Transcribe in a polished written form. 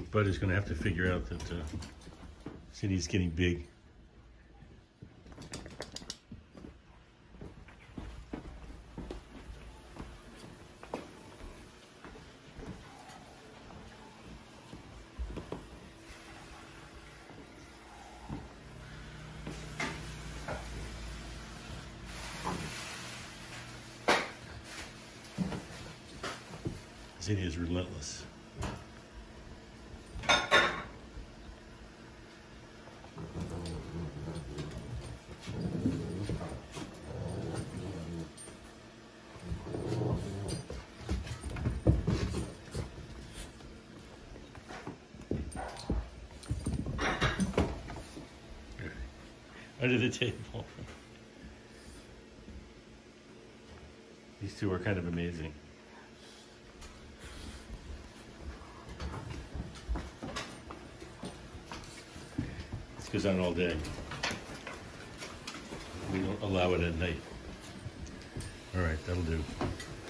Bud is going to have to figure out that Zinnia's getting big. Zinnia is relentless. Under the table. These two are kind of amazing. This goes on all day. We don't allow it at night. All right, that'll do.